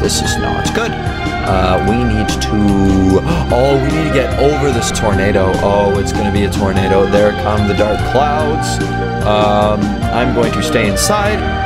This is not good. We need to get over this tornado. Oh, it's going to be a tornado. There come the dark clouds. I'm going to stay inside.